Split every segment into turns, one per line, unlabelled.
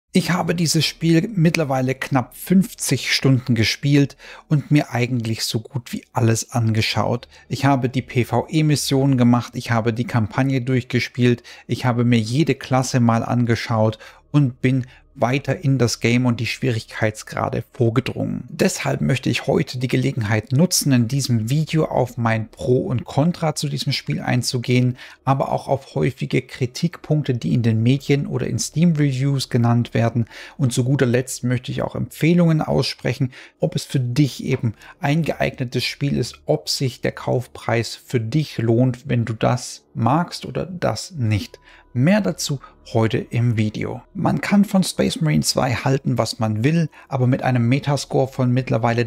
Ich habe dieses Spiel mittlerweile knapp 50 Stunden gespielt und mir eigentlich so gut wie alles angeschaut. Ich habe die PvE-Missionen gemacht, ich habe die Kampagne durchgespielt, ich habe mir jede Klasse mal angeschaut und bin weiter in das Game und die Schwierigkeitsgrade vorgedrungen. Deshalb möchte ich heute die Gelegenheit nutzen, in diesem Video auf mein Pro und Contra zu diesem Spiel einzugehen, aber auch auf häufige Kritikpunkte, die in den Medien oder in Steam Reviews genannt werden. Und zu guter Letzt möchte ich auch Empfehlungen aussprechen, ob es für dich eben ein geeignetes Spiel ist, ob sich der Kaufpreis für dich lohnt, wenn du das magst oder das nicht. Mehr dazu heute im Video. Man kann von Space Marine 2 halten, was man will, aber mit einem Metascore von mittlerweile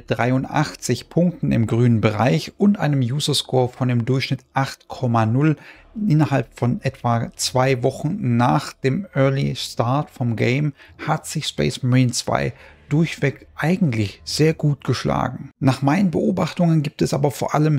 83 Punkten im grünen Bereich und einem User-Score von im Durchschnitt 8,0 innerhalb von etwa 2 Wochen nach dem Early Start vom Game hat sich Space Marine 2 durchweg eigentlich sehr gut geschlagen. Nach meinen Beobachtungen gibt es aber vor allem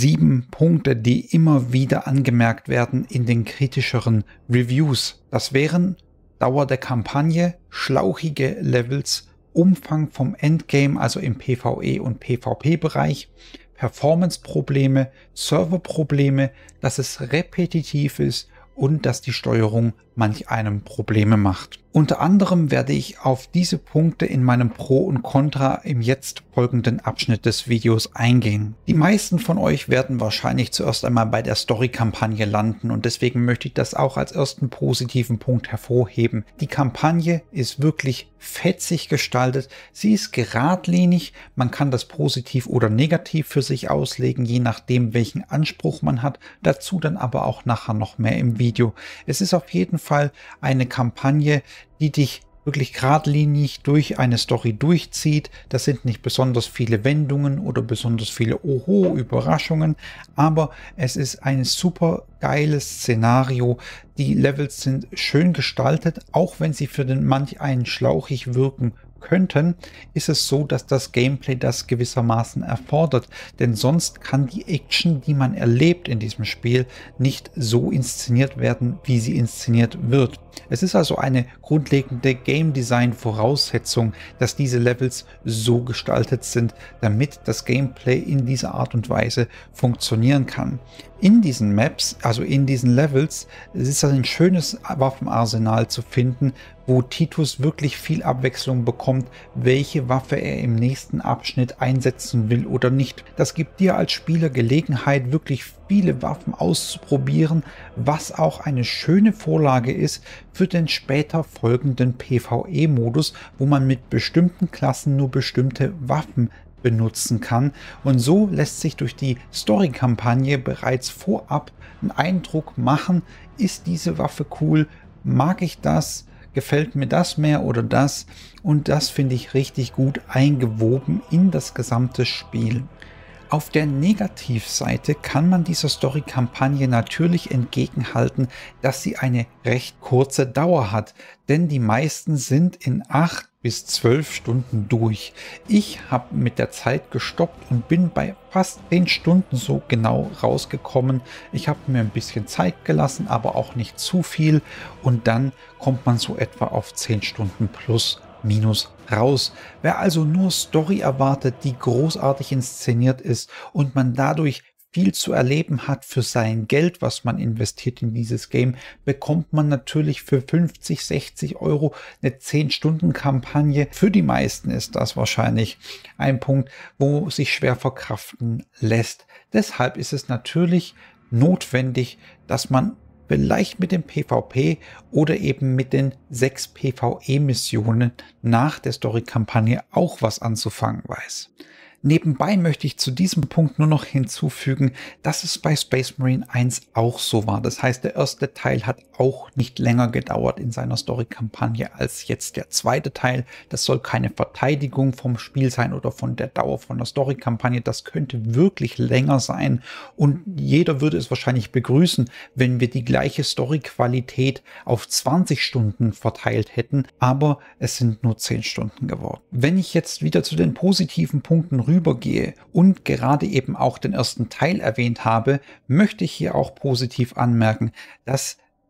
7 Punkte, die immer wieder angemerkt werden in den kritischeren Reviews. Das wären Dauer der Kampagne, schlauchige Levels, Umfang vom Endgame, also im PvE und PvP-Bereich, Performance-Probleme, Serverprobleme, dass es repetitiv ist und dass die Steuerung manch einem Probleme macht. Unter anderem werde ich auf diese Punkte in meinem Pro und Contra im jetzt folgenden Abschnitt des Videos eingehen. Die meisten von euch werden wahrscheinlich zuerst einmal bei der Story-Kampagne landen und deswegen möchte ich das auch als ersten positiven Punkt hervorheben. Die Kampagne ist wirklich fetzig gestaltet, sie ist geradlinig, man kann das positiv oder negativ für sich auslegen, je nachdem welchen Anspruch man hat, dazu dann aber auch nachher noch mehr im Video. Es ist auf jeden Fall eine Kampagne, die dich wirklich geradlinig durch eine Story durchzieht. Das sind nicht besonders viele Wendungen oder besonders viele Oho-Überraschungen, aber es ist ein super geiles Szenario. Die Levels sind schön gestaltet, auch wenn sie für den manch einen schlauchig wirken könnten, ist es so, dass das Gameplay das gewissermaßen erfordert, denn sonst kann die Action, die man erlebt in diesem Spiel, nicht so inszeniert werden, wie sie inszeniert wird. Es ist also eine grundlegende Game Design Voraussetzung, dass diese Levels so gestaltet sind, damit das Gameplay in dieser Art und Weise funktionieren kann. In diesen Maps, also in diesen Levels, ist ein schönes Waffenarsenal zu finden, wo Titus wirklich viel Abwechslung bekommt, welche Waffe er im nächsten Abschnitt einsetzen will oder nicht. Das gibt dir als Spieler Gelegenheit, wirklich viele Waffen auszuprobieren, was auch eine schöne Vorlage ist für den später folgenden PvE-Modus, wo man mit bestimmten Klassen nur bestimmte Waffen benutzen kann. Und so lässt sich durch die Story-Kampagne bereits vorab einen Eindruck machen, ist diese Waffe cool, mag ich das, gefällt mir das mehr oder das, und das finde ich richtig gut eingewoben in das gesamte Spiel. Auf der Negativseite kann man dieser Story-Kampagne natürlich entgegenhalten, dass sie eine recht kurze Dauer hat, denn die meisten sind in 8 bis 12 Stunden durch. Ich habe mit der Zeit gestoppt und bin bei fast 10 Stunden so genau rausgekommen. Ich habe mir ein bisschen Zeit gelassen, aber auch nicht zu viel, und dann kommt man so etwa auf 10 Stunden plus minus raus. Wer also nur Story erwartet, die großartig inszeniert ist und man dadurch viel zu erleben hat für sein Geld, was man investiert in dieses Game, bekommt man natürlich für 50, 60 Euro eine 10-Stunden-Kampagne. Für die meisten ist das wahrscheinlich ein Punkt, wo sich schwer verkraften lässt. Deshalb ist es natürlich notwendig, dass man vielleicht mit dem PvP oder eben mit den 6 PvE-Missionen nach der Story-Kampagne auch was anzufangen weiß. Nebenbei möchte ich zu diesem Punkt nur noch hinzufügen, dass es bei Space Marine 1 auch so war. Das heißt, der erste Teil hat auch nicht länger gedauert in seiner Story-Kampagne als jetzt der zweite Teil. Das soll keine Verteidigung vom Spiel sein oder von der Dauer von der Story-Kampagne. Das könnte wirklich länger sein und jeder würde es wahrscheinlich begrüßen, wenn wir die gleiche Story-Qualität auf 20 Stunden verteilt hätten, aber es sind nur 10 Stunden geworden. Wenn ich jetzt wieder zu den positiven Punkten rübergehe und gerade eben auch den ersten Teil erwähnt habe, möchte ich hier auch positiv anmerken, dass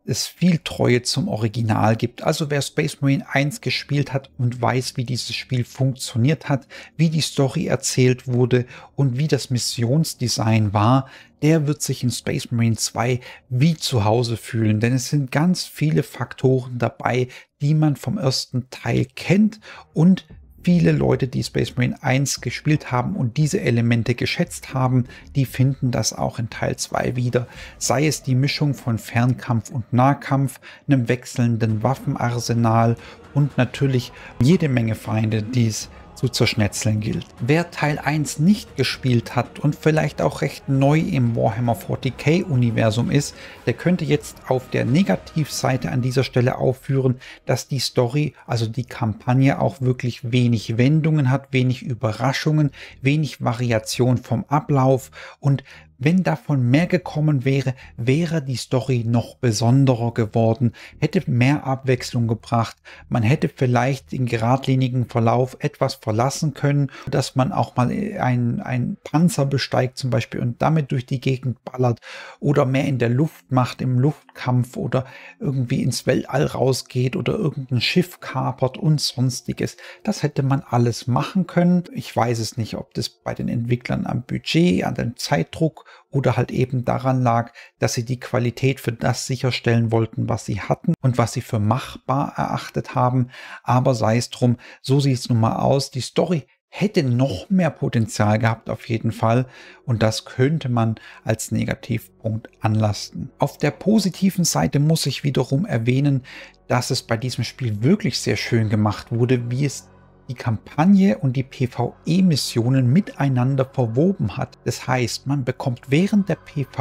es viel Treue zum Original gibt. Also wer Space Marine 1 gespielt hat und weiß, wie dieses Spiel funktioniert hat, wie die Story erzählt wurde und wie das Missionsdesign war, der wird sich in Space Marine 2 wie zu Hause fühlen, denn es sind ganz viele Faktoren dabei, die man vom ersten Teil kennt, und viele Leute, die Space Marine 1 gespielt haben und diese Elemente geschätzt haben, die finden das auch in Teil 2 wieder. Sei es die Mischung von Fernkampf und Nahkampf, einem wechselnden Waffenarsenal und natürlich jede Menge Feinde, die es zu zerschnetzeln gilt. Wer Teil 1 nicht gespielt hat und vielleicht auch recht neu im Warhammer 40k Universum ist, der könnte jetzt auf der Negativseite an dieser Stelle aufführen, dass die Story, also die Kampagne, auch wirklich wenig Wendungen hat, wenig Überraschungen, wenig Variation vom Ablauf, und wenn davon mehr gekommen wäre, wäre die Story noch besonderer geworden, hätte mehr Abwechslung gebracht. Man hätte vielleicht den geradlinigen Verlauf etwas verlassen können, dass man auch mal einen Panzer besteigt zum Beispiel und damit durch die Gegend ballert oder mehr in der Luft macht, im Luftkampf, oder irgendwie ins Weltall rausgeht oder irgendein Schiff kapert und sonstiges. Das hätte man alles machen können. Ich weiß es nicht, ob das bei den Entwicklern am Budget, an dem Zeitdruck oder halt eben daran lag, dass sie die Qualität für das sicherstellen wollten, was sie hatten und was sie für machbar erachtet haben. Aber sei es drum, so sieht es nun mal aus. Die Story hätte noch mehr Potenzial gehabt auf jeden Fall, und das könnte man als Negativpunkt anlasten. Auf der positiven Seite muss ich wiederum erwähnen, dass es bei diesem Spiel wirklich sehr schön gemacht wurde, wie es die Kampagne und die PvE-Missionen miteinander verwoben hat. Das heißt, man bekommt während der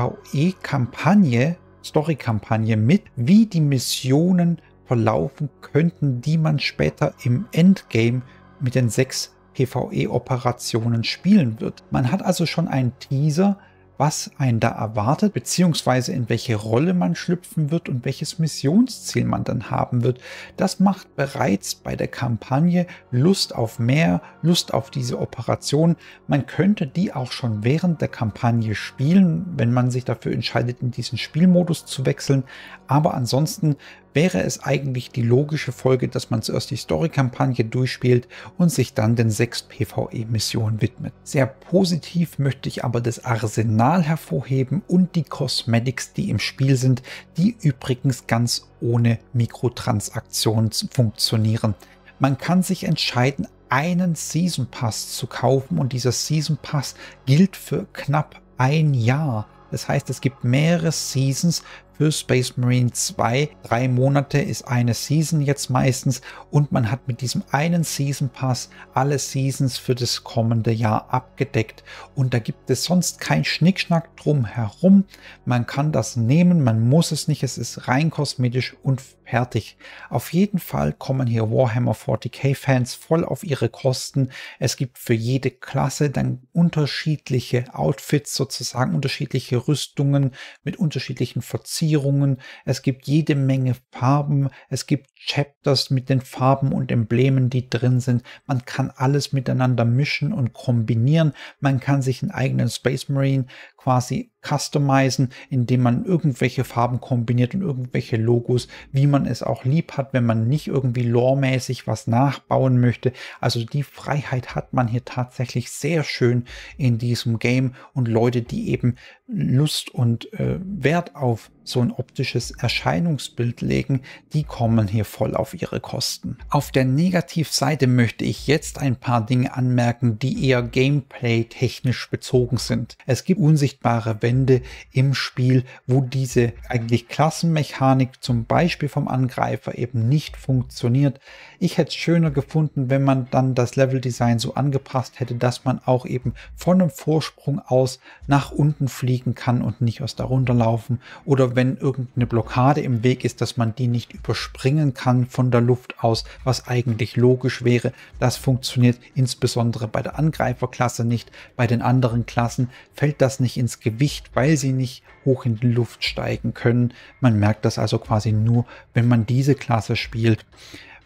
PvE-Kampagne, Story-Kampagne mit, wie die Missionen verlaufen könnten, die man später im Endgame mit den 6 PvE-Operationen spielen wird. Man hat also schon einen Teaser, was einen da erwartet, beziehungsweise in welche Rolle man schlüpfen wird und welches Missionsziel man dann haben wird. Das macht bereits bei der Kampagne Lust auf mehr, Lust auf diese Operation. Man könnte die auch schon während der Kampagne spielen, wenn man sich dafür entscheidet, in diesen Spielmodus zu wechseln. Aber ansonsten wäre es eigentlich die logische Folge, dass man zuerst die Story-Kampagne durchspielt und sich dann den 6 PvE-Missionen widmet. Sehr positiv möchte ich aber das Arsenal hervorheben und die Cosmetics, die im Spiel sind, die übrigens ganz ohne Mikrotransaktionen funktionieren. Man kann sich entscheiden, einen Season Pass zu kaufen, und dieser Season Pass gilt für knapp ein Jahr. Das heißt, es gibt mehrere Seasons für Space Marine 2. 3 Monate ist eine Season jetzt meistens, und man hat mit diesem einen Season Pass alle Seasons für das kommende Jahr abgedeckt. Und da gibt es sonst kein Schnickschnack drum herum. Man kann das nehmen, man muss es nicht, es ist rein kosmetisch und fertig. Auf jeden Fall kommen hier Warhammer 40k Fans voll auf ihre Kosten. Es gibt für jede Klasse dann unterschiedliche Outfits, sozusagen unterschiedliche Rüstungen mit unterschiedlichen Verzierungen. Es gibt jede Menge Farben. Es gibt Chapters mit den Farben und Emblemen, die drin sind. Man kann alles miteinander mischen und kombinieren. Man kann sich einen eigenen Space Marine quasi customizen, indem man irgendwelche Farben kombiniert und irgendwelche Logos, wie man es auch lieb hat, wenn man nicht irgendwie loremäßig was nachbauen möchte. Also die Freiheit hat man hier tatsächlich sehr schön in diesem Game, und Leute, die eben Lust und Wert auf so ein optisches Erscheinungsbild legen, die kommen hier voll auf ihre Kosten. Auf der Negativseite möchte ich jetzt ein paar Dinge anmerken, die eher gameplay-technisch bezogen sind. Es gibt unsichtbare Wände im Spiel, wo diese eigentlich Klassenmechanik zum Beispiel vom Angreifer eben nicht funktioniert. Ich hätte es schöner gefunden, wenn man dann das Leveldesign so angepasst hätte, dass man auch eben von einem Vorsprung aus nach unten fliegen kann und nicht erst darunter laufen, oder wenn irgendeine Blockade im Weg ist, dass man die nicht überspringen kann von der Luft aus, was eigentlich logisch wäre. Das funktioniert insbesondere bei der Angreiferklasse nicht. Bei den anderen Klassen fällt das nicht ins Gewicht, weil sie nicht hoch in die Luft steigen können. Man merkt das also quasi nur, wenn man diese Klasse spielt.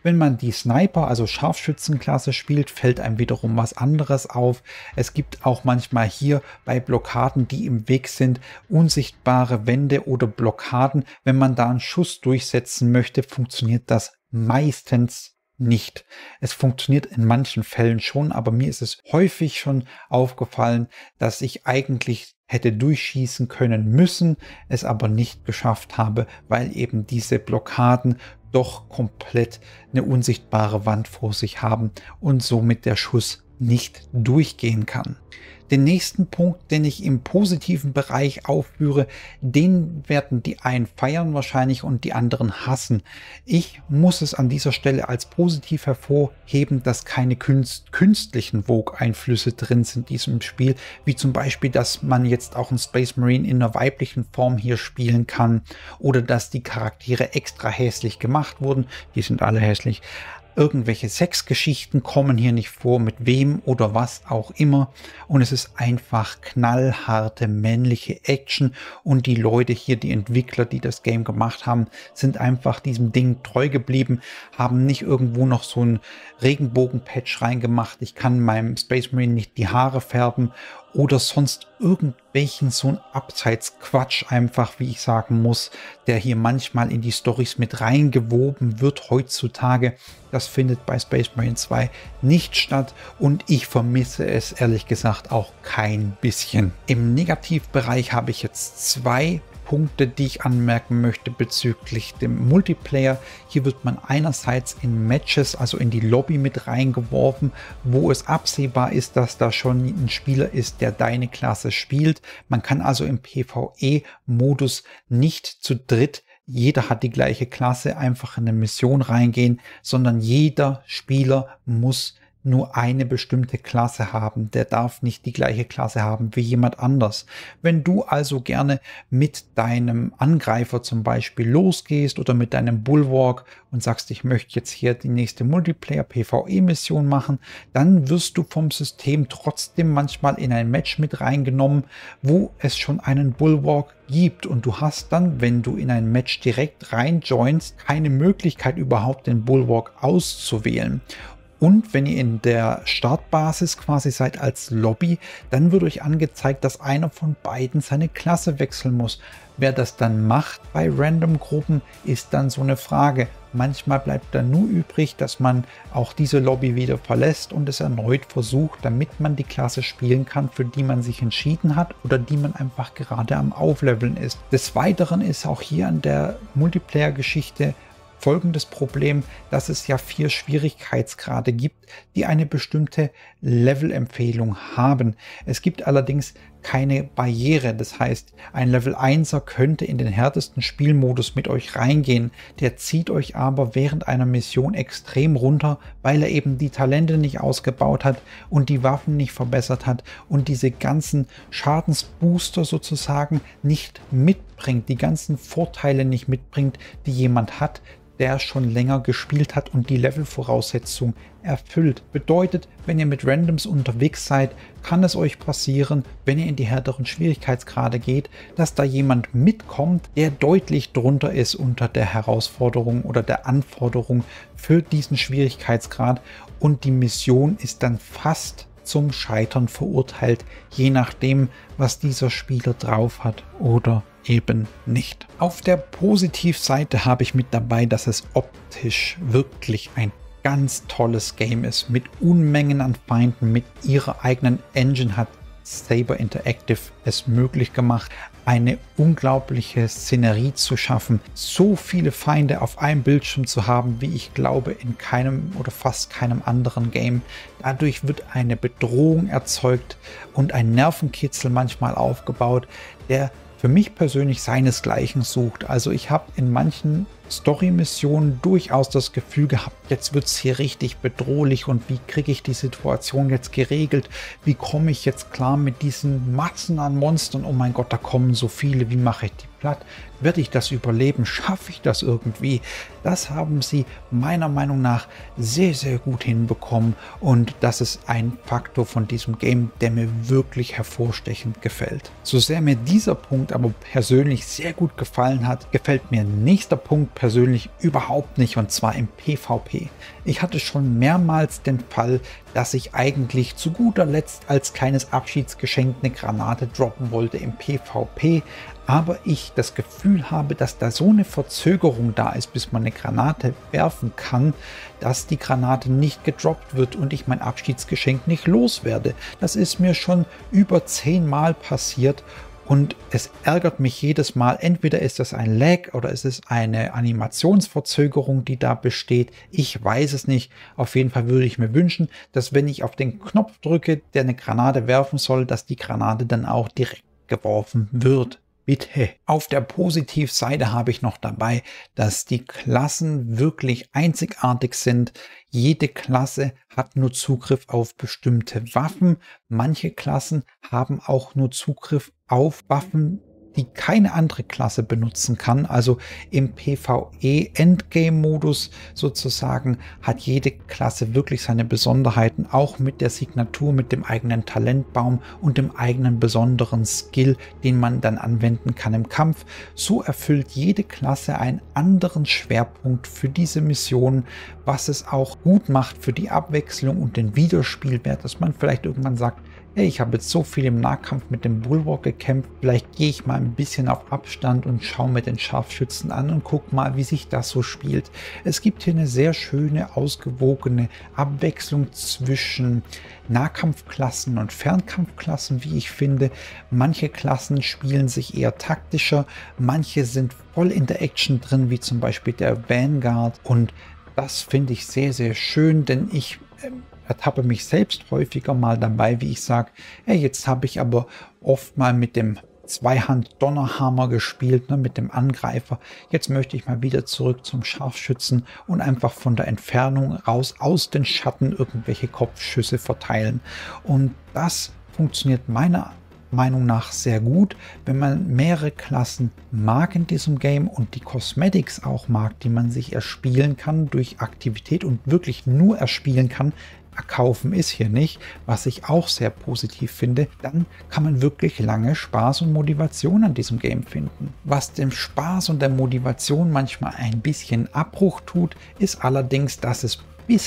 Wenn man die Sniper, also Scharfschützenklasse spielt, fällt einem wiederum was anderes auf. Es gibt auch manchmal hier bei Blockaden, die im Weg sind, unsichtbare Wände oder Blockaden. Wenn man da einen Schuss durchsetzen möchte, funktioniert das meistens nicht. Es funktioniert in manchen Fällen schon, aber mir ist es häufig schon aufgefallen, dass ich eigentlich hätte durchschießen können müssen, es aber nicht geschafft habe, weil eben diese Blockaden doch komplett eine unsichtbare Wand vor sich haben und somit der Schuss nicht durchgehen kann. Den nächsten Punkt, den ich im positiven Bereich aufführe, den werden die einen feiern wahrscheinlich und die anderen hassen. Ich muss es an dieser Stelle als positiv hervorheben, dass keine künstlichen Vogue-Einflüsse drin sind in diesem Spiel, wie zum Beispiel, dass man jetzt auch einen Space Marine in einer weiblichen Form hier spielen kann oder dass die Charaktere extra hässlich gemacht wurden. Die sind alle hässlich. Irgendwelche Sexgeschichten kommen hier nicht vor, mit wem oder was auch immer. Und es ist einfach knallharte männliche Action. Und die Leute hier, die Entwickler, die das Game gemacht haben, sind einfach diesem Ding treu geblieben, haben nicht irgendwo noch so ein Regenbogen-Patch reingemacht. Ich kann meinem Space Marine nicht die Haare färben oder sonst irgendwelchen so ein Abseitsquatsch einfach, wie ich sagen muss, der hier manchmal in die Storys mit reingewoben wird heutzutage. Das findet bei Space Marine 2 nicht statt und ich vermisse es ehrlich gesagt auch kein bisschen. Im Negativbereich habe ich jetzt zwei Punkte, die ich anmerken möchte bezüglich dem Multiplayer. Hier wird man einerseits in Matches, also in die Lobby mit reingeworfen, wo es absehbar ist, dass da schon ein Spieler ist, der deine Klasse spielt. Man kann also im PvE-Modus nicht zu dritt, jeder hat die gleiche Klasse, einfach in eine Mission reingehen, sondern jeder Spieler muss nur eine bestimmte Klasse haben. Der darf nicht die gleiche Klasse haben wie jemand anders. Wenn du also gerne mit deinem Angreifer zum Beispiel losgehst oder mit deinem Bulwark und sagst, ich möchte jetzt hier die nächste Multiplayer-PvE-Mission machen, dann wirst du vom System trotzdem manchmal in ein Match mit reingenommen, wo es schon einen Bulwark gibt und du hast dann, wenn du in ein Match direkt reinjoinst, keine Möglichkeit überhaupt den Bulwark auszuwählen. Und wenn ihr in der Startbasis quasi seid als Lobby, dann wird euch angezeigt, dass einer von beiden seine Klasse wechseln muss. Wer das dann macht bei Random-Gruppen, ist dann so eine Frage. Manchmal bleibt dann nur übrig, dass man auch diese Lobby wieder verlässt und es erneut versucht, damit man die Klasse spielen kann, für die man sich entschieden hat oder die man einfach gerade am Aufleveln ist. Des Weiteren ist auch hier an der Multiplayer-Geschichte folgendes Problem, dass es ja 4 Schwierigkeitsgrade gibt, die eine bestimmte Level-Empfehlung haben. Es gibt allerdings keine Barriere. Das heißt, ein Level 1er könnte in den härtesten Spielmodus mit euch reingehen. Der zieht euch aber während einer Mission extrem runter, weil er eben die Talente nicht ausgebaut hat und die Waffen nicht verbessert hat und diese ganzen Schadensbooster sozusagen nicht mitbringt, die ganzen Vorteile nicht mitbringt, die jemand hat, der schon länger gespielt hat und die Levelvoraussetzung erfüllt. Bedeutet, wenn ihr mit Randoms unterwegs seid, kann es euch passieren, wenn ihr in die härteren Schwierigkeitsgrade geht, dass da jemand mitkommt, der deutlich drunter ist unter der Herausforderung oder der Anforderung für diesen Schwierigkeitsgrad und die Mission ist dann fast zum Scheitern verurteilt, je nachdem, was dieser Spieler drauf hat oder eben nicht. Auf der Positivseite habe ich mit dabei, dass es optisch wirklich ein ganz tolles Game ist. Mit Unmengen an Feinden, mit ihrer eigenen Engine hat Saber Interactive es möglich gemacht, eine unglaubliche Szenerie zu schaffen, so viele Feinde auf einem Bildschirm zu haben, wie ich glaube in keinem oder fast keinem anderen Game. Dadurch wird eine Bedrohung erzeugt und ein Nervenkitzel manchmal aufgebaut, der für mich persönlich seinesgleichen sucht. Also ich habe in manchen Story-Missionen durchaus das Gefühl gehabt, jetzt wird es hier richtig bedrohlich und wie kriege ich die Situation jetzt geregelt? Wie komme ich jetzt klar mit diesen Massen an Monstern? Oh mein Gott, da kommen so viele, wie mache ich die platt? Werde ich das überleben? Schaffe ich das irgendwie? Das haben sie meiner Meinung nach sehr, sehr gut hinbekommen und das ist ein Faktor von diesem Game, der mir wirklich hervorstechend gefällt. So sehr mir dieser Punkt aber persönlich sehr gut gefallen hat, gefällt mir nächster Punkt persönlich überhaupt nicht, und zwar im PvP. Ich hatte schon mehrmals den Fall, dass ich eigentlich zu guter Letzt als kleines Abschiedsgeschenk eine Granate droppen wollte im PvP, aber ich das Gefühl habe, dass da so eine Verzögerung da ist, bis man eine Granate werfen kann, dass die Granate nicht gedroppt wird und ich mein Abschiedsgeschenk nicht loswerde. Das ist mir schon über 10 Mal passiert. Und es ärgert mich jedes Mal, entweder ist das ein Lag oder ist es eine Animationsverzögerung, die da besteht. Ich weiß es nicht. Auf jeden Fall würde ich mir wünschen, dass wenn ich auf den Knopf drücke, der eine Granate werfen soll, dass die Granate dann auch direkt geworfen wird. Bitte. Auf der Positivseite habe ich noch dabei, dass die Klassen wirklich einzigartig sind. Jede Klasse hat nur Zugriff auf bestimmte Waffen. Manche Klassen haben auch nur Zugriff auf Waffen, die keine andere Klasse benutzen kann. Also im PvE-Endgame-Modus sozusagen hat jede Klasse wirklich seine Besonderheiten, auch mit der Signatur, mit dem eigenen Talentbaum und dem eigenen besonderen Skill, den man dann anwenden kann im Kampf. So erfüllt jede Klasse einen anderen Schwerpunkt für diese Mission, was es auch gut macht für die Abwechslung und den Wiederspielwert, dass man vielleicht irgendwann sagt, hey, ich habe jetzt so viel im Nahkampf mit dem Bulwark gekämpft, vielleicht gehe ich mal ein bisschen auf Abstand und schaue mir den Scharfschützen an und gucke mal, wie sich das so spielt. Es gibt hier eine sehr schöne, ausgewogene Abwechslung zwischen Nahkampfklassen und Fernkampfklassen, wie ich finde. Manche Klassen spielen sich eher taktischer, manche sind voll in der Action drin, wie zum Beispiel der Vanguard, und das finde ich sehr, sehr schön, denn ich ertappe mich selbst häufiger mal dabei, wie ich sage, hey, jetzt habe ich aber oft mal mit dem Zweihand-Donnerhammer gespielt, ne, mit dem Angreifer. Jetzt möchte ich mal wieder zurück zum Scharfschützen und einfach von der Entfernung raus aus den Schatten irgendwelche Kopfschüsse verteilen. Und das funktioniert meiner Meinung nach sehr gut, wenn man mehrere Klassen mag in diesem Game und die Cosmetics auch mag, die man sich erspielen kann durch Aktivität und wirklich nur erspielen kann. Erkaufen ist hier nicht, was ich auch sehr positiv finde, dann kann man wirklich lange Spaß und Motivation an diesem Game finden. Was dem Spaß und der Motivation manchmal ein bisschen Abbruch tut, ist allerdings, dass es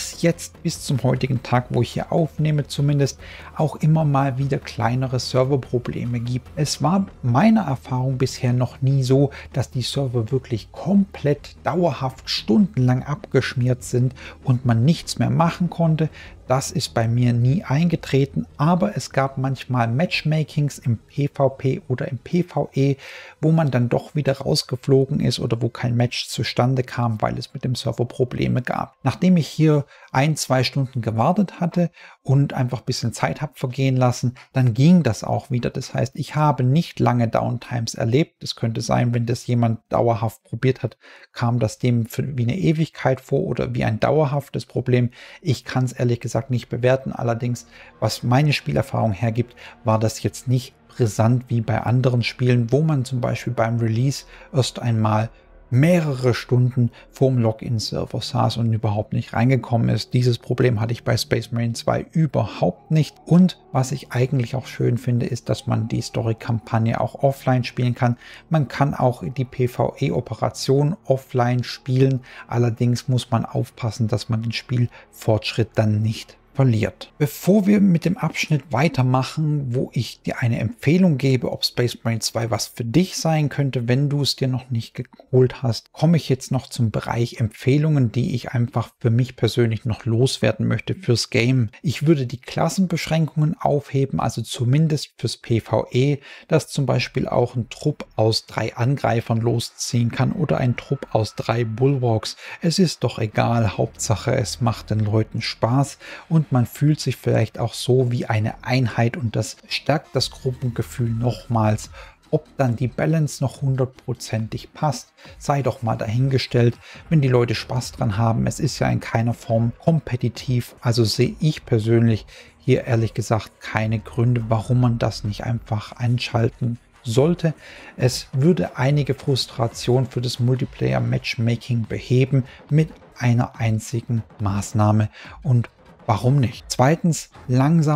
bis zum heutigen Tag, wo ich hier aufnehme zumindest, auch immer mal wieder kleinere Serverprobleme gibt. Es war meiner Erfahrung bisher noch nie so, dass die Server wirklich komplett dauerhaft stundenlang abgeschmiert sind und man nichts mehr machen konnte. Das ist bei mir nie eingetreten, aber es gab manchmal Matchmakings im PvP oder im PvE, wo man dann doch wieder rausgeflogen ist oder wo kein Match zustande kam, weil es mit dem Server Probleme gab. Nachdem ich hier 1-2 Stunden gewartet hatte und einfach ein bisschen Zeit habe vergehen lassen, dann ging das auch wieder. Das heißt, ich habe nicht lange Downtimes erlebt. Es könnte sein, wenn das jemand dauerhaft probiert hat, kam das dem wie eine Ewigkeit vor oder wie ein dauerhaftes Problem. Ich kann es ehrlich gesagt nicht bewerten. Allerdings, was meine Spielerfahrung hergibt, war das jetzt nicht brisant wie bei anderen Spielen, wo man zum Beispiel beim Release erst einmal mehrere Stunden vorm Login-Server saß und überhaupt nicht reingekommen ist. Dieses Problem hatte ich bei Space Marine 2 überhaupt nicht. Und was ich eigentlich auch schön finde, ist, dass man die Story-Kampagne auch offline spielen kann. Man kann auch die PvE-Operation offline spielen. Allerdings muss man aufpassen, dass man den Spielfortschritt dann nicht verliert. Bevor wir mit dem Abschnitt weitermachen, wo ich dir eine Empfehlung gebe, ob Space Marine 2 was für dich sein könnte, wenn du es dir noch nicht geholt hast, komme ich jetzt noch zum Bereich Empfehlungen, die ich einfach für mich persönlich noch loswerden möchte fürs Game. Ich würde die Klassenbeschränkungen aufheben, also zumindest fürs PvE, dass zum Beispiel auch ein Trupp aus 3 Angreifern losziehen kann oder ein Trupp aus 3 Bulwarks. Es ist doch egal, Hauptsache es macht den Leuten Spaß und man fühlt sich vielleicht auch so wie eine Einheit und das stärkt das Gruppengefühl nochmals. Ob dann die Balance noch 100%ig passt, sei doch mal dahingestellt, wenn die Leute Spaß dran haben. Es ist ja in keiner Form kompetitiv, also sehe ich persönlich hier ehrlich gesagt keine Gründe, warum man das nicht einfach einschalten sollte. Es würde einige Frustration für das Multiplayer-Matchmaking beheben mit einer einzigen Maßnahme und warum nicht? Zweitens, langsamer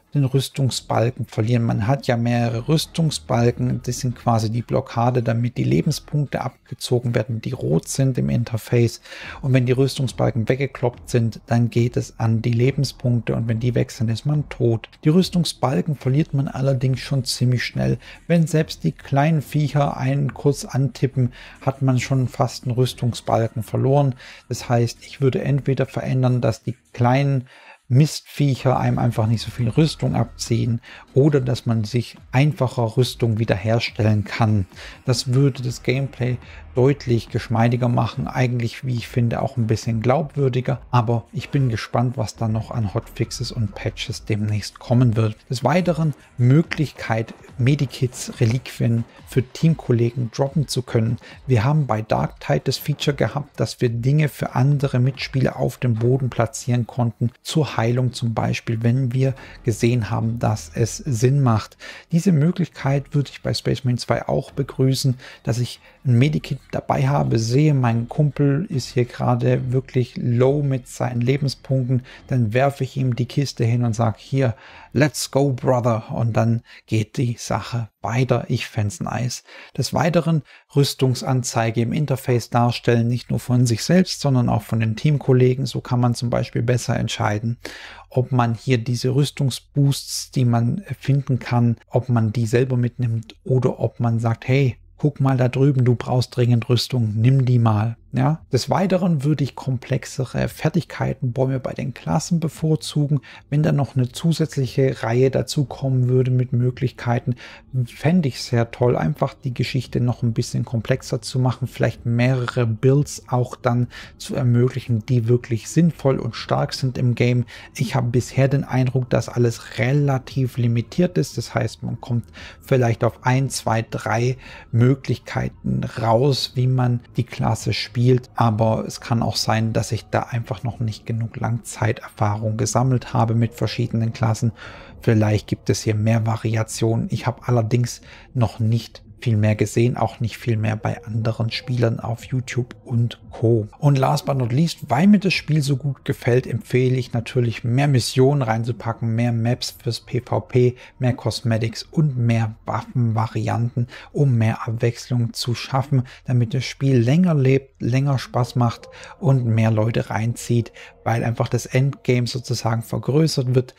den Rüstungsbalken verlieren. Man hat ja mehrere Rüstungsbalken, das sind quasi die Blockade, damit die Lebenspunkte abgezogen werden, die rot sind im Interface. Und wenn die Rüstungsbalken weggekloppt sind, dann geht es an die Lebenspunkte und wenn die weg sind, ist man tot. Die Rüstungsbalken verliert man allerdings schon ziemlich schnell. Wenn selbst die kleinen Viecher einen kurz antippen, hat man schon fast einen Rüstungsbalken verloren. Das heißt, ich würde entweder verändern, dass die kleinen Mistviecher einem einfach nicht so viel Rüstung abziehen oder dass man sich einfacher Rüstung wiederherstellen kann. Das würde das Gameplay deutlich geschmeidiger machen, eigentlich, wie ich finde, auch ein bisschen glaubwürdiger, aber ich bin gespannt, was da noch an Hotfixes und Patches demnächst kommen wird. Des Weiteren Möglichkeit, Medikits, Reliquien für Teamkollegen droppen zu können. Wir haben bei Darktide das Feature gehabt, dass wir Dinge für andere Mitspieler auf dem Boden platzieren konnten, zur Heilung zum Beispiel, wenn wir gesehen haben, dass es Sinn macht. Diese Möglichkeit würde ich bei Space Marine 2 auch begrüßen, dass ich ein Medikit dabei habe, sehe, mein Kumpel ist hier gerade wirklich low mit seinen Lebenspunkten, dann werfe ich ihm die Kiste hin und sage, hier, let's go, brother, und dann geht die Sache weiter. Ich fände es nice. Des Weiteren Rüstungsanzeige im Interface darstellen, nicht nur von sich selbst, sondern auch von den Teamkollegen. So kann man zum Beispiel besser entscheiden, ob man hier diese Rüstungsboosts, die man finden kann, ob man die selber mitnimmt oder ob man sagt, hey, guck mal da drüben, du brauchst dringend Rüstung, nimm die mal. Ja, des Weiteren würde ich komplexere Fertigkeitenbäume bei den Klassen bevorzugen. Wenn da noch eine zusätzliche Reihe dazu kommen würde mit Möglichkeiten, fände ich sehr toll, einfach die Geschichte noch ein bisschen komplexer zu machen, vielleicht mehrere Builds auch dann zu ermöglichen, die wirklich sinnvoll und stark sind im Game. Ich habe bisher den Eindruck, dass alles relativ limitiert ist. Das heißt, man kommt vielleicht auf 1, 2, 3 Möglichkeiten raus, wie man die Klasse spielt. Aber es kann auch sein, dass ich da einfach noch nicht genug Langzeiterfahrung gesammelt habe mit verschiedenen Klassen. Vielleicht gibt es hier mehr Variationen. Ich habe allerdings noch nicht viel mehr gesehen, auch nicht viel mehr bei anderen Spielern auf YouTube und Co. Und last but not least, weil mir das Spiel so gut gefällt, empfehle ich natürlich mehr Missionen reinzupacken, mehr Maps fürs PvP, mehr Cosmetics und mehr Waffenvarianten, um mehr Abwechslung zu schaffen, damit das Spiel länger lebt, länger Spaß macht und mehr Leute reinzieht, weil einfach das Endgame sozusagen vergrößert wird,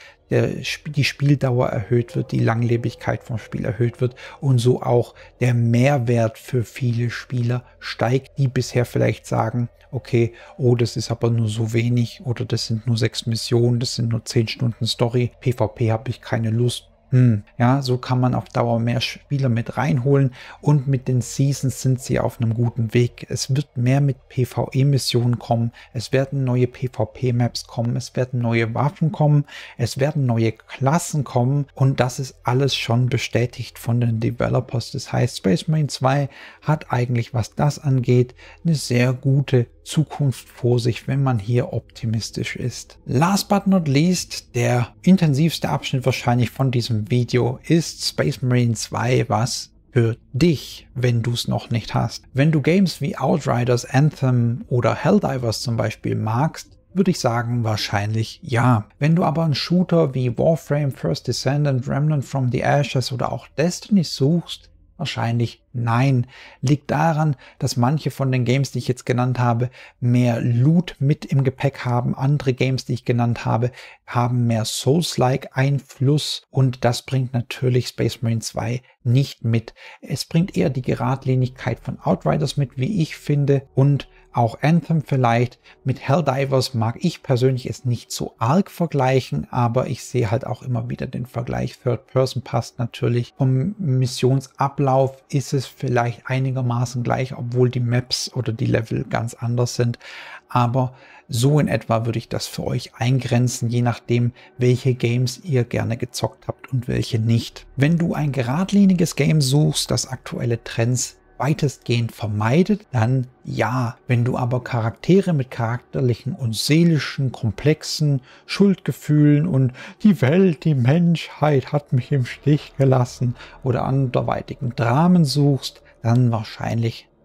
die Spieldauer erhöht wird, die Langlebigkeit vom Spiel erhöht wird und so auch der Mehrwert für viele Spieler steigt, die bisher vielleicht sagen, okay, oh, das ist aber nur so wenig oder das sind nur 6 Missionen, das sind nur 10 Stunden Story, PvP habe ich keine Lust. Ja, so kann man auf Dauer mehr Spieler mit reinholen und mit den Seasons sind sie auf einem guten Weg. Es wird mehr mit PvE-Missionen kommen, es werden neue PvP-Maps kommen, es werden neue Waffen kommen, es werden neue Klassen kommen und das ist alles schon bestätigt von den Developers. Das heißt, Space Marine 2 hat eigentlich, was das angeht, eine sehr gute Zukunft vor sich, wenn man hier optimistisch ist. Last but not least, der intensivste Abschnitt wahrscheinlich von diesem Video ist Space Marine 2, was für dich, wenn du es noch nicht hast. Wenn du Games wie Outriders, Anthem oder Helldivers zum Beispiel magst, würde ich sagen, wahrscheinlich ja. Wenn du aber einen Shooter wie Warframe, First Descendant, Remnant from the Ashes oder auch Destiny suchst, wahrscheinlich nein. Liegt daran, dass manche von den Games, die ich jetzt genannt habe, mehr Loot mit im Gepäck haben. Andere Games, die ich genannt habe, haben mehr Souls-like Einfluss und das bringt natürlich Space Marine 2 nicht mit. Es bringt eher die Geradlinigkeit von Outriders mit, wie ich finde, und auch Anthem vielleicht. Mit Helldivers mag ich persönlich es nicht so arg vergleichen, aber ich sehe halt auch immer wieder den Vergleich. Third Person passt natürlich. Vom Missionsablauf ist es vielleicht einigermaßen gleich, obwohl die Maps oder die Level ganz anders sind. Aber so in etwa würde ich das für euch eingrenzen, je nachdem, welche Games ihr gerne gezockt habt und welche nicht. Wenn du ein geradliniges Game suchst, das aktuelle Trends weitestgehend vermeidet, dann ja. Wenn du aber Charaktere mit charakterlichen und seelischen, komplexen Schuldgefühlen und die Welt, die Menschheit hat mich im Stich gelassen oder anderweitigen Dramen suchst, dann wahrscheinlich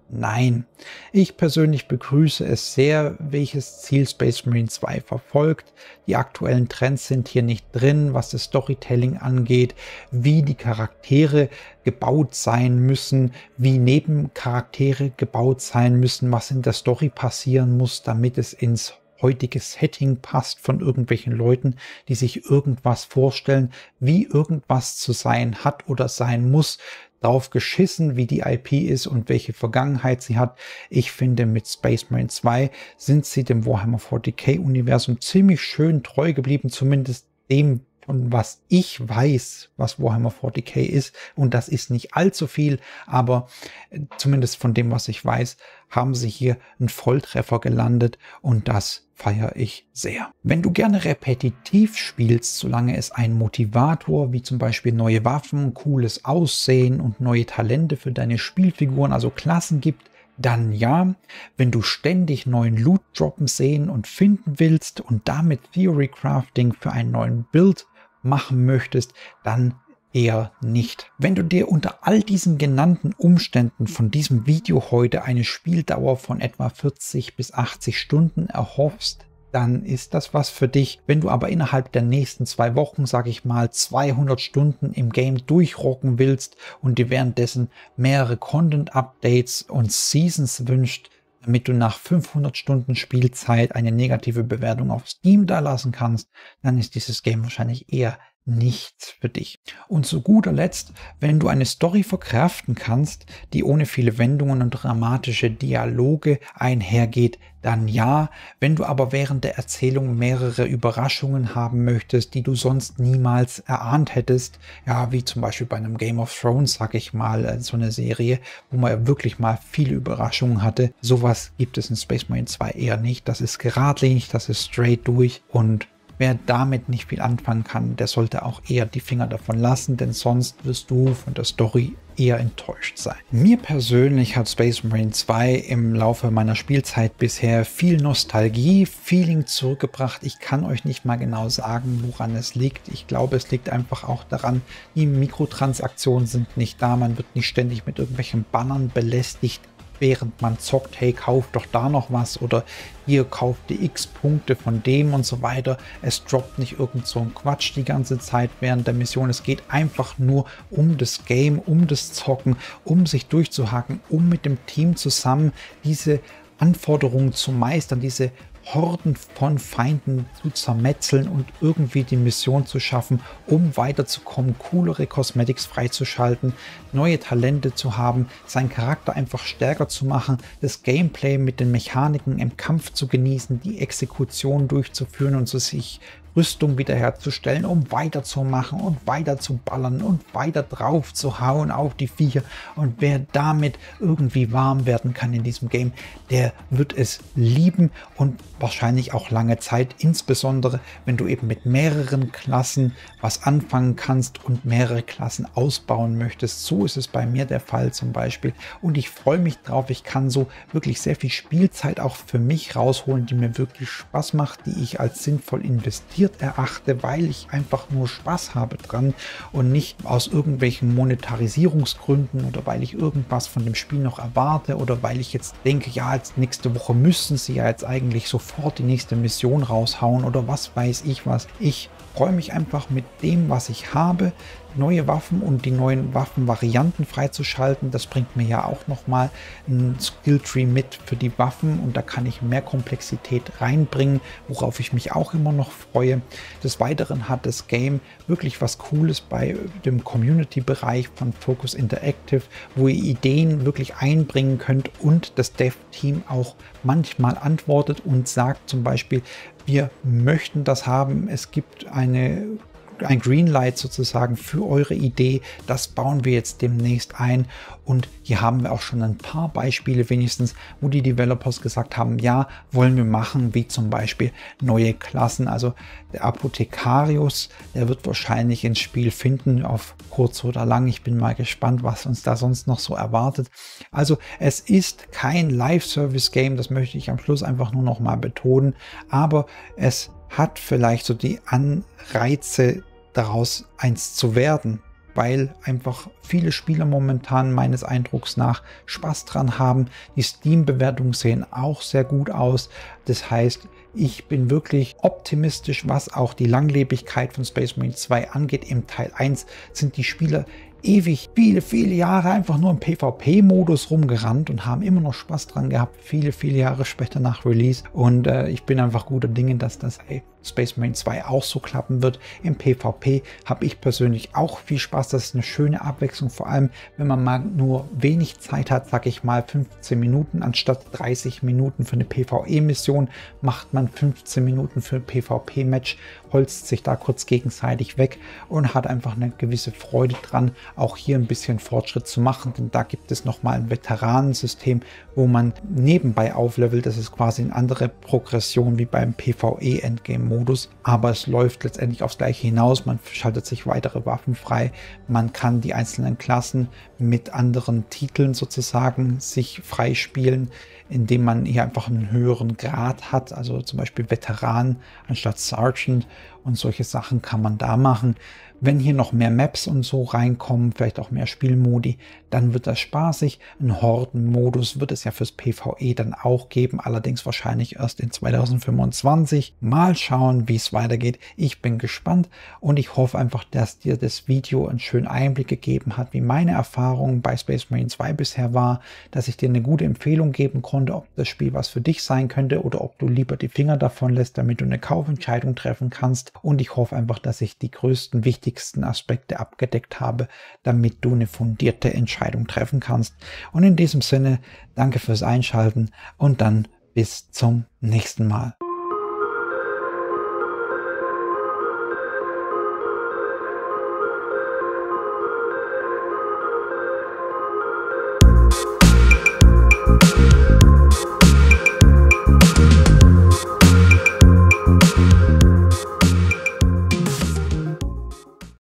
Nein. Ich persönlich begrüße es sehr, welches Ziel Space Marine 2 verfolgt. Die aktuellen Trends sind hier nicht drin, was das Storytelling angeht, wie die Charaktere gebaut sein müssen, wie Nebencharaktere gebaut sein müssen, was in der Story passieren muss, damit es ins heutige Setting passt von irgendwelchen Leuten, die sich irgendwas vorstellen, wie irgendwas zu sein hat oder sein muss, drauf geschissen, wie die IP ist und welche Vergangenheit sie hat. Ich finde, mit Space Marine 2 sind sie dem Warhammer 40k Universum ziemlich schön treu geblieben, zumindest dem, von was ich weiß, was Warhammer 40k ist, und das ist nicht allzu viel, aber zumindest von dem, was ich weiß, haben sie hier einen Volltreffer gelandet und das feiere ich sehr. Wenn du gerne repetitiv spielst, solange es einen Motivator, wie zum Beispiel neue Waffen, cooles Aussehen und neue Talente für deine Spielfiguren, also Klassen gibt, dann ja. Wenn du ständig neuen Loot droppen sehen und finden willst und damit Theory Crafting für einen neuen Build machen möchtest, dann eher nicht. Wenn du dir unter all diesen genannten Umständen von diesem Video heute eine Spieldauer von etwa 40 bis 80 Stunden erhoffst, dann ist das was für dich. Wenn du aber innerhalb der nächsten 2 Wochen, sage ich mal, 200 Stunden im Game durchrocken willst und dir währenddessen mehrere Content-Updates und Seasons wünscht, damit du nach 500 Stunden Spielzeit eine negative Bewertung auf Steam da lassen kannst, dann ist dieses Game wahrscheinlich eher nichts für dich. Und zu guter Letzt, wenn du eine Story verkraften kannst, die ohne viele Wendungen und dramatische Dialoge einhergeht, dann ja. Wenn du aber während der Erzählung mehrere Überraschungen haben möchtest, die du sonst niemals erahnt hättest, ja, wie zum Beispiel bei einem Game of Thrones, sag ich mal, so eine Serie, wo man ja wirklich mal viele Überraschungen hatte, sowas gibt es in Space Marine 2 eher nicht. Das ist geradlinig, das ist straight durch, und wer damit nicht viel anfangen kann, der sollte auch eher die Finger davon lassen, denn sonst wirst du von der Story eher enttäuscht sein. Mir persönlich hat Space Marine 2 im Laufe meiner Spielzeit bisher viel Nostalgie, Feeling zurückgebracht. Ich kann euch nicht mal genau sagen, woran es liegt. Ich glaube, es liegt einfach auch daran, die Mikrotransaktionen sind nicht da, man wird nicht ständig mit irgendwelchen Bannern belästigt, während man zockt, hey, kauf doch da noch was oder hier kauft die X Punkte von dem und so weiter. Es droppt nicht irgend so ein Quatsch die ganze Zeit während der Mission. Es geht einfach nur um das Game, um das Zocken, um sich durchzuhacken, um mit dem Team zusammen diese Anforderungen zu meistern, diese Horden von Feinden zu zermetzeln und irgendwie die Mission zu schaffen, um weiterzukommen, coolere Cosmetics freizuschalten, neue Talente zu haben, seinen Charakter einfach stärker zu machen, das Gameplay mit den Mechaniken im Kampf zu genießen, die Exekution durchzuführen und sich Rüstung wiederherzustellen, um weiterzumachen und weiter zu ballern und weiter drauf zu hauen auf die Viecher. Und wer damit irgendwie warm werden kann in diesem Game, der wird es lieben und wahrscheinlich auch lange Zeit, insbesondere wenn du eben mit mehreren Klassen was anfangen kannst und mehrere Klassen ausbauen möchtest. So ist es bei mir der Fall zum Beispiel, und ich freue mich drauf. Ich kann so wirklich sehr viel Spielzeit auch für mich rausholen, die mir wirklich Spaß macht, die ich als sinnvoll investiert erachte, weil ich einfach nur Spaß habe dran und nicht aus irgendwelchen Monetarisierungsgründen oder weil ich irgendwas von dem Spiel noch erwarte oder weil ich jetzt denke, ja, jetzt nächste Woche müssen sie ja jetzt eigentlich sofort die nächste Mission raushauen oder was weiß ich was. Ich freue mich einfach mit dem, was ich habe, neue Waffen und die neuen Waffenvarianten freizuschalten. Das bringt mir ja auch nochmal ein Skilltree mit für die Waffen und da kann ich mehr Komplexität reinbringen, worauf ich mich auch immer noch freue. Des Weiteren hat das Game wirklich was Cooles bei dem Community-Bereich von Focus Interactive, wo ihr Ideen wirklich einbringen könnt und das Dev-Team auch manchmal antwortet und sagt zum Beispiel, wir möchten das haben, es gibt ein Greenlight sozusagen für eure Idee, das bauen wir jetzt demnächst ein, und hier haben wir auch schon ein paar Beispiele wenigstens, wo die Developers gesagt haben, ja, wollen wir machen, wie zum Beispiel neue Klassen, also der Apothekarius, der wird wahrscheinlich ins Spiel finden, auf kurz oder lang. Ich bin mal gespannt, was uns da sonst noch so erwartet. Also es ist kein Live-Service-Game, das möchte ich am Schluss einfach nur noch mal betonen, aber es hat vielleicht so die Anreize, daraus eins zu werden. weil einfach viele Spieler momentan meines Eindrucks nach Spaß dran haben. Die Steam-Bewertungen sehen auch sehr gut aus. Das heißt, ich bin wirklich optimistisch, was auch die Langlebigkeit von Space Marine 2 angeht. Im Teil 1 sind die Spieler ewig, viele Jahre einfach nur im PvP-Modus rumgerannt und haben immer noch Spaß dran gehabt, viele Jahre später nach Release. Und ich bin einfach guter Dinge, dass das Space Marine 2 auch so klappen wird. Im PvP habe ich persönlich auch viel Spaß. Das ist eine schöne Abwechslung, vor allem wenn man mal nur wenig Zeit hat, sage ich mal 15 Minuten anstatt 30 Minuten für eine PvE-Mission, macht man 15 Minuten für ein PvP-Match, holzt sich da kurz gegenseitig weg und hat einfach eine gewisse Freude dran, auch hier ein bisschen Fortschritt zu machen, denn da gibt es nochmal ein Veteranensystem, wo man nebenbei auflevelt. Das ist quasi eine andere Progression wie beim PvE-Endgame-Modus, aber es läuft letztendlich aufs Gleiche hinaus. Man schaltet sich weitere Waffen frei, man kann die einzelnen Klassen mit anderen Titeln sozusagen sich freispielen, indem man hier einfach einen höheren Grad hat, also zum Beispiel Veteran anstatt Sergeant, und solche Sachen kann man da machen. Wenn hier noch mehr Maps und so reinkommen, vielleicht auch mehr Spielmodi, dann wird das spaßig. Einen Horden-Modus wird es ja fürs PvE dann auch geben, allerdings wahrscheinlich erst in 2025. Mal schauen, wie es weitergeht. Ich bin gespannt und ich hoffe einfach, dass dir das Video einen schönen Einblick gegeben hat, wie meine Erfahrung bei Space Marine 2 bisher war, dass ich dir eine gute Empfehlung geben konnte, ob das Spiel was für dich sein könnte oder ob du lieber die Finger davon lässt, damit du eine Kaufentscheidung treffen kannst. Und ich hoffe einfach, dass ich die größten, wichtigsten Aspekte abgedeckt habe, damit du eine fundierte Entscheidung treffen kannst. Und in diesem Sinne, danke fürs Einschalten und dann bis zum nächsten Mal.